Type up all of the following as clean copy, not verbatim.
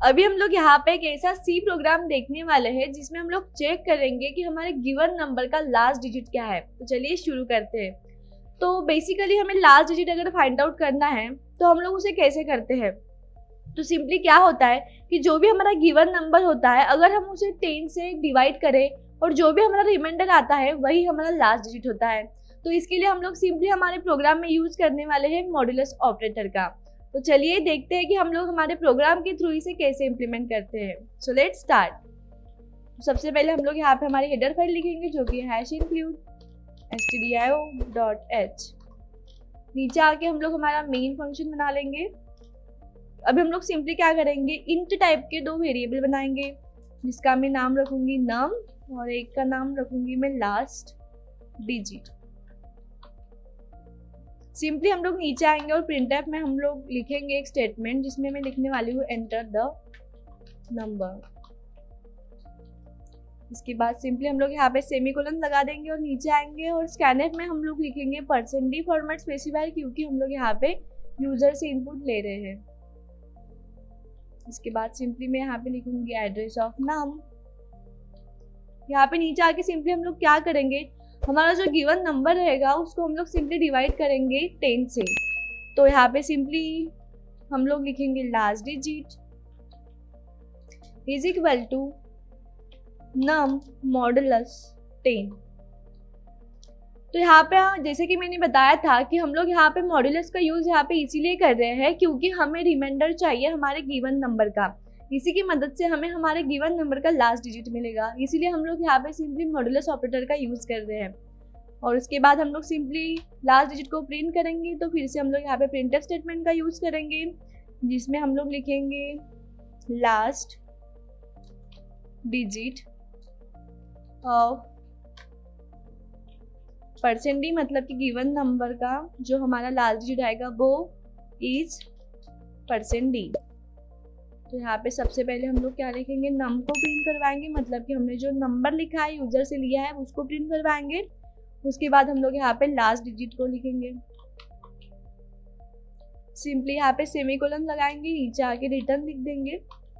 अभी हम लोग यहाँ पे एक ऐसा सी प्रोग्राम देखने वाले हैं जिसमें हम लोग चेक करेंगे कि हमारे गिवन नंबर का लास्ट डिजिट क्या है। तो चलिए शुरू करते हैं। तो बेसिकली हमें लास्ट डिजिट अगर फाइंड आउट करना है तो हम लोग उसे कैसे करते हैं। तो सिंपली क्या होता है कि जो भी हमारा गिवन नंबर होता है अगर हम उसे 10 से डिवाइड करें और जो भी हमारा रिमाइंडर आता है वही हमारा लास्ट डिजिट होता है। तो इसके लिए हम लोग सिंपली हमारे प्रोग्राम में यूज करने वाले हैं मॉड्यूलस ऑपरेटर का। तो चलिए देखते हैं कि हम लोग हमारे प्रोग्राम के थ्रू इसे कैसे इम्प्लीमेंट करते हैं। So let's start. सबसे पहले हम लोग यहाँ पे हमारी हेडर फाइल लिखेंगे जो कि #include stdio.h। नीचे आके हम लोग हमारा मेन फंक्शन बना लेंगे। अभी हम लोग सिंपली क्या करेंगे, इंट टाइप के 2 वेरिएबल बनाएंगे जिसका मैं नाम रखूंगी नम और एक का नाम रखूंगी मैं लास्ट डिजिट। सिंपली हम लोग नीचे आएंगे और प्रिंटफ में हम लोग लिखेंगे एक स्टेटमेंट जिसमें मैं लिखने वाली हूँ एंटर द नंबर। इसके बाद सिंपली हम लोग यहाँ पे सेमीकोलन लगा देंगे और नीचे आएंगे और स्कैनफ में हम लोग लिखेंगे %d फॉर्मेट स्पेसिफायर क्योंकि हम लोग यहाँ पे यूजर से इनपुट ले रहे हैं। इसके बाद सिंपली मैं यहाँ पे लिखूंगी एड्रेस ऑफ नम। यहाँ पे नीचे आके सिंपली हम लोग क्या करेंगे, हमारा जो गिवन नंबर रहेगा उसको हम लोग सिंपली डिवाइड करेंगे 10 से। तो यहाँ पे सिंपली हम लोग लिखेंगे last digit is equal to num modulus 10। तो यहाँ पे जैसे कि मैंने बताया था कि हम लोग यहाँ पे मॉडुलस का यूज यहाँ पे इसीलिए कर रहे हैं क्योंकि हमें रिमाइंडर चाहिए हमारे गिवन नंबर का। इसी की मदद से हमें हमारे गिवन नंबर का लास्ट डिजिट मिलेगा, इसीलिए हम लोग यहाँ पे सिंपली मॉडुलस ऑपरेटर का यूज कर रहे हैं। और उसके बाद हम लोग सिंपली लास्ट डिजिट को प्रिंट करेंगे। तो फिर से हम लोग यहाँ पे प्रिंटफ स्टेटमेंट का यूज करेंगे जिसमें हम लोग लिखेंगे लास्ट डिजिट ऑफ %d मतलब कि गिवन नंबर का जो हमारा लास्ट डिजिट आएगा वो इज %d। तो यहाँ पे सबसे पहले हम लोग क्या लिखेंगे, नम को प्रिंट करवाएंगे मतलब कि हमने जो नंबर लिखा है यूजर से लिया है उसको प्रिंट करवाएंगे। उसके बाद हम लोग यहाँ पे लास्ट डिजिट को लिखेंगे। सिंपली यहाँ पे सेमीकोलन लगाएंगे, नीचे आके रिटर्न लिख देंगे।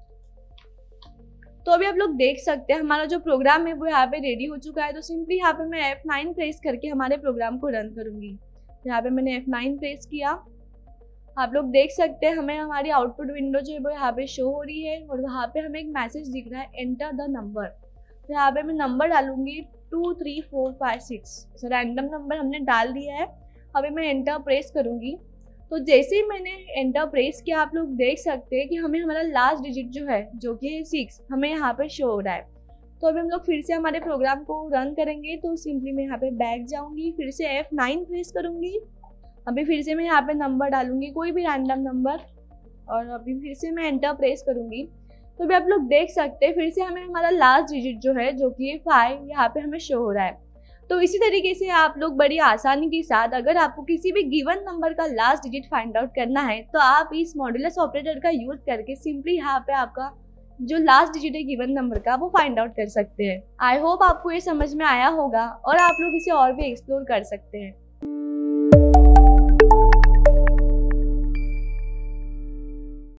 तो अभी आप लोग देख सकते हैं हमारा जो प्रोग्राम है वो यहाँ पे रेडी हो चुका है। तो सिंपली यहाँ पे मैं F9 प्रेस करके हमारे प्रोग्राम को रन करूंगी। यहाँ पे मैंने F9 प्रेस किया, आप लोग देख सकते हैं हमें हमारी आउटपुट विंडो जो है वो यहाँ पे शो हो रही है और वहाँ पे हमें एक मैसेज दिख रहा है एंटर द नंबर। तो यहाँ पे मैं नंबर डालूंगी 2 3 4 5 6। रैंडम नंबर हमने डाल दिया है। अभी मैं एंटर प्रेस करूंगी। तो जैसे ही मैंने एंटर प्रेस किया आप लोग देख सकते हैं कि हमें हमारा लास्ट डिजिट जो है जो कि 6 हमें यहाँ पे शो हो रहा है। तो अभी हम लोग फिर से हमारे प्रोग्राम को रन करेंगे। तो सिंपली मैं यहाँ पे बैक जाऊंगी, फिर से F9 प्रेस करूंगी। अभी फिर से मैं यहाँ पे नंबर डालूंगी कोई भी रैंडम नंबर और अभी फिर से मैं एंटर प्रेस करूंगी। तो अभी आप लोग देख सकते हैं फिर से हमें हमारा लास्ट डिजिट जो है जो कि 5 यहाँ पे हमें शो हो रहा है। तो इसी तरीके से आप लोग बड़ी आसानी के साथ अगर आपको किसी भी गिवन नंबर का लास्ट डिजिट फाइंड आउट करना है तो आप इस मॉडुलस ऑपरेटर का यूज करके सिंपली यहाँ पे आपका जो लास्ट डिजिट है गिवन नंबर का वो फाइंड आउट कर सकते हैं। आई होप आपको ये समझ में आया होगा और आप लोग इसे और भी एक्सप्लोर कर सकते हैं।